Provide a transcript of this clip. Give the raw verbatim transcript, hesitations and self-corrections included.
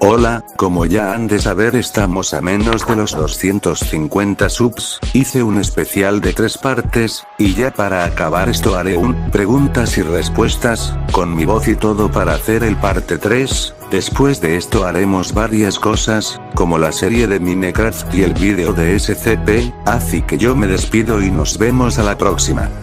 Hola, como ya han de saber estamos a menos de los doscientos cincuenta subs, hice un especial de tres partes, y ya para acabar esto haré un preguntas y respuestas, con mi voz y todo para hacer el parte tres, después de esto haremos varias cosas, como la serie de Minecraft y el vídeo de S C P, así que yo me despido y nos vemos a la próxima.